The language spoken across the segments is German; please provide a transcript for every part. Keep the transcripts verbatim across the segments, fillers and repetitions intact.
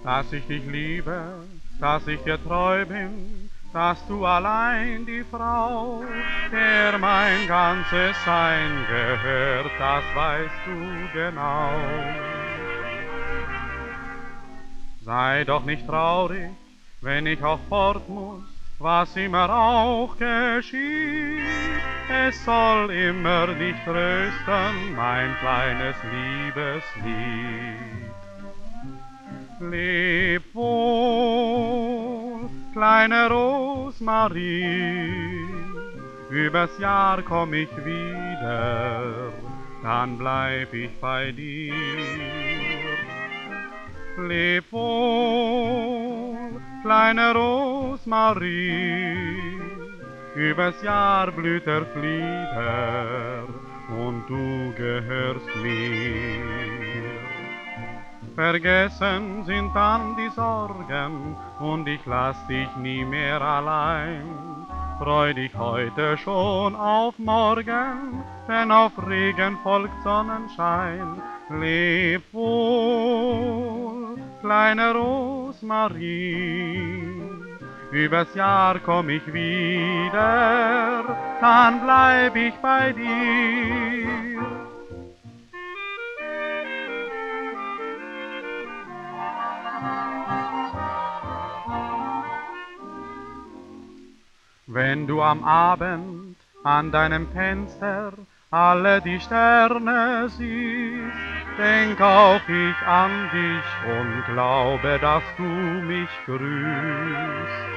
dass ich dich liebe, dass ich dir treu bin, dass du allein die Frau, der mein ganzes Sein gehört, das weißt du genau. Sei doch nicht traurig, wenn ich auch fort muss, was immer auch geschieht. Es soll immer dich trösten, mein kleines Liebeslied. Leb wohl, kleine Rosmarie, übers Jahr komm ich wieder, dann bleib ich bei dir. Leb wohl, kleine Rosmarie, übers Jahr blüht der Flieder und du gehörst mir. Vergessen sind dann die Sorgen und ich lass dich nie mehr allein. Freu dich heute schon auf morgen, denn auf Regen folgt Sonnenschein. Leb wohl, kleine Rosmarie, übers Jahr komm ich wieder, dann bleib ich bei dir. Wenn du am Abend an deinem Fenster alle die Sterne siehst, denk auch ich an dich und glaube, dass du mich grüßt.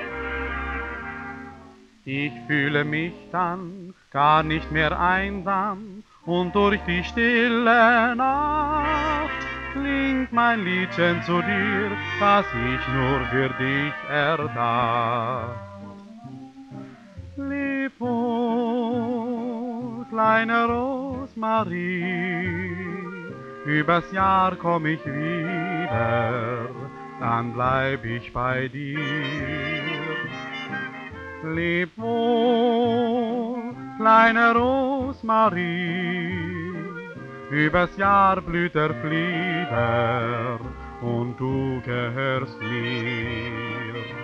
Ich fühle mich dann gar nicht mehr einsam und durch die stille Nacht klingt mein Liedchen zu dir, das ich nur für dich erdacht. Leb wohl, kleine Rosmarie, übers Jahr komm ich wieder, dann bleib ich bei dir. Leb wohl, kleine Rosmarie, übers Jahr blüht der Flieder und du gehörst mir.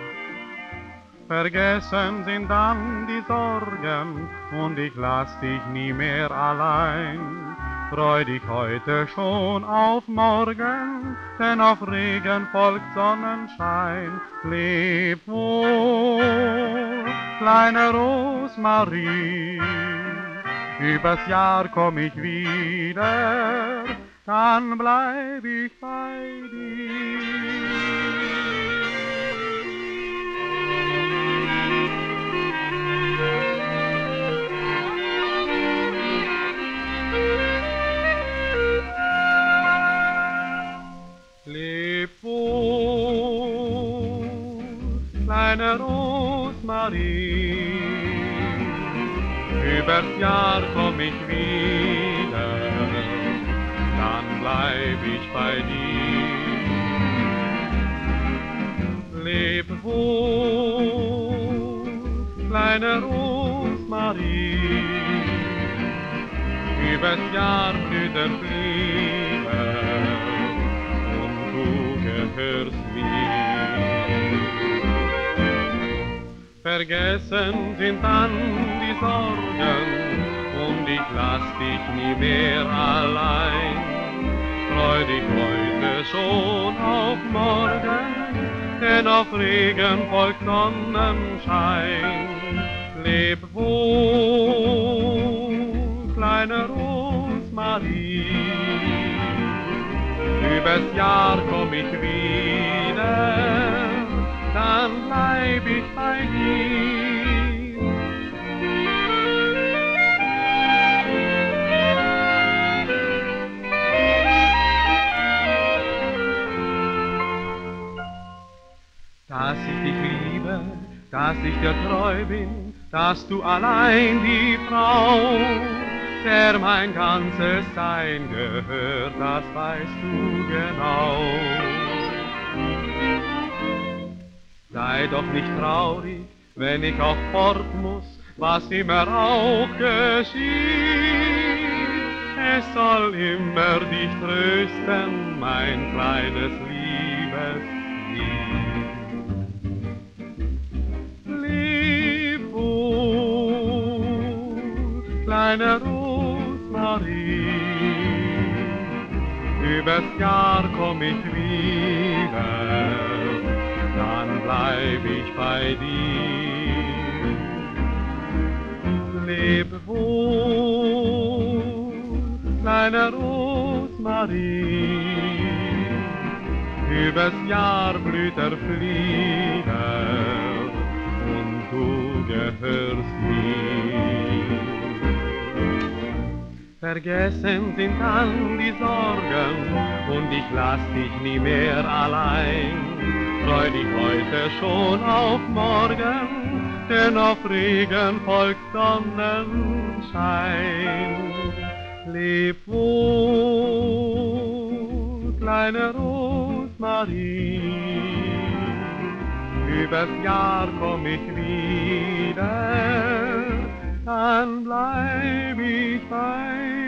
Vergessen sind dann die Sorgen und ich lass dich nie mehr allein. Freu dich heute schon auf morgen, denn auf Regen folgt Sonnenschein. Leb wohl, kleine Rosmarie, übers Jahr komm ich wieder, dann bleib ich bei dir. Leb wohl, kleine Rosmarie, übers Jahr komm ich wieder, dann bleib ich bei dir. Leb wohl, kleine Rosmarie, übers Jahr blüht der Flieder, gehörst mir. Vergessen sind dann die Sorgen und ich lass dich nie mehr allein. Freu dich heute schon auf morgen, denn auf Regen folgt Sonnenschein. Leb wohl, kleine Rosmarie, übers Jahr komm ich wieder, dann bleib ich bei dir. Dass ich dich liebe, dass ich dir treu bin, dass du allein die Frau, der mein ganzes Sein gehört, das weißt du genau. Sei doch nicht traurig, wenn ich auch fort muss, was immer auch geschieht. Es soll immer dich trösten, mein kleines Liebeslied. es lieb. Leb wohl, kleine Rosmarie, übers Jahr komm ich wieder, dann bleib ich bei dir. Leb wohl, kleine Rosmarie, übers Jahr blüht der Flieder und du gehörst mir. Vergessen sind dann die Sorgen und ich lass dich nie mehr allein. Freu dich heute schon auf morgen, denn auf Regen folgt Sonnenschein. Leb wohl, kleine Rosmarie, übers Jahr komm ich wieder, dann bleib ich bei